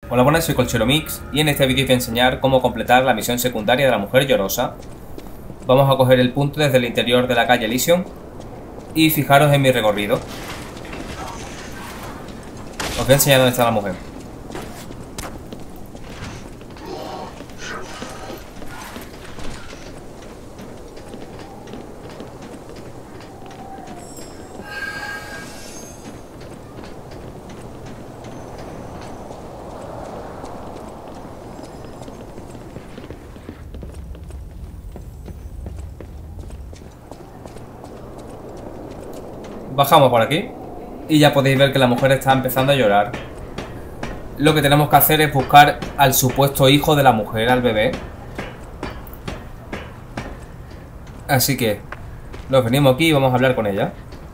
Hola, buenas, soy Colchero Mix y en este vídeo os voy a enseñar cómo completar la misión secundaria de la mujer llorosa. Vamos a coger el punto desde el interior de la calle Elysium y fijaros en mi recorrido. Os voy a enseñar dónde está la mujer. Bajamos por aquí y ya podéis ver que la mujer está empezando a llorar. Lo que tenemos que hacer es buscar al supuesto hijo de la mujer, al bebé. Así que nos venimos aquí y vamos a hablar con ella.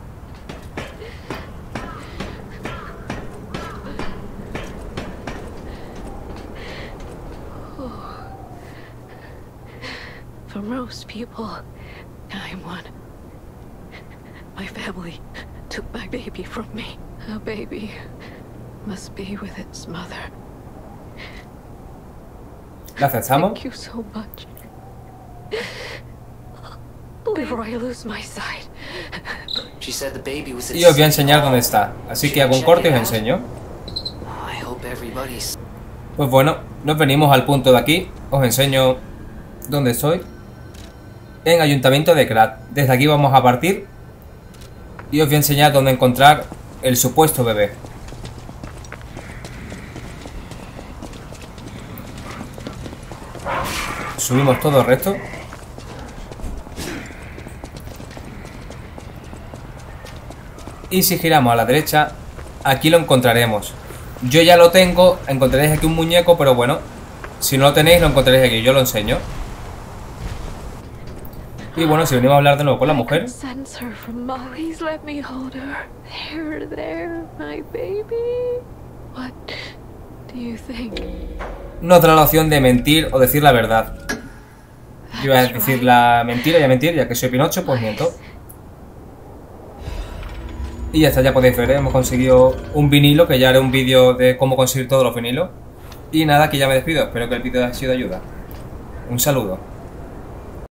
For most people, I'm one. My family took my baby from me. A baby must be with its mother. ¿La aceptamos? Thank you so much. Before I lose my sight. She said the baby was at Y os voy a enseñar dónde está. Así que hago un corte y os enseño. I hope everybody's... Pues bueno, nos venimos al punto de aquí. Os enseño dónde estoy. En Ayuntamiento de Krat. Desde aquí vamos a partir y os voy a enseñar dónde encontrar el supuesto bebé. Subimos todo recto. Y si giramos a la derecha, aquí lo encontraremos. Yo ya lo tengo, encontraréis aquí un muñeco, pero bueno, si no lo tenéis lo encontraréis aquí, yo lo enseño. Y bueno, si venimos a hablar de nuevo con la mujer. Nos da la opción de mentir o decir la verdad. Yo voy a decir la mentira y a mentir, ya que soy Pinocho, pues miento. Y ya está, ya podéis ver, hemos conseguido un vinilo, que ya haré un vídeo de cómo conseguir todos los vinilos. Y nada, aquí ya me despido, espero que el vídeo haya sido de ayuda. Un saludo.